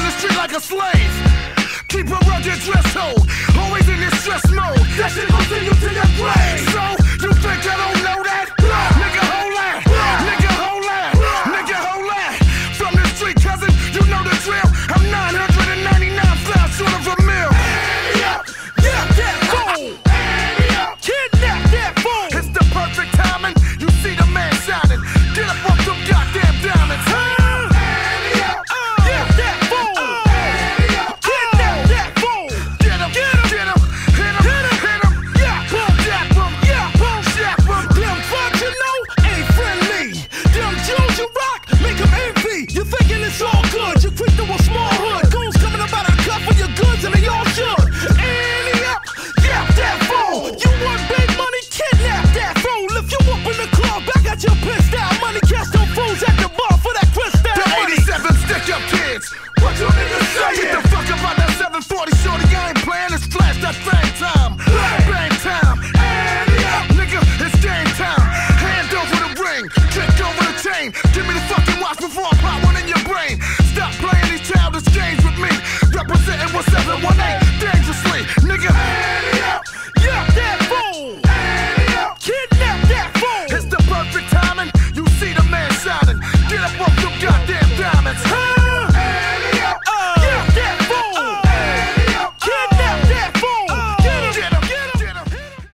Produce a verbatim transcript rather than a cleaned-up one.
the street like a slave. Keep a rugged dress code, always in this stress mode. That shit gon' send you to your grave. So, you think I don't know that? Nigga, hold that. Nigga, hold that. Nigga, hold that. From the street, cousin, you know the drill. I'm nine hundred ninety-nine flies short of a mill. Yeah, that fool. Kidnap that fool. It's the perfect timing. You see the man shining. Get up off them goddamn diamonds. Huh? What you mean?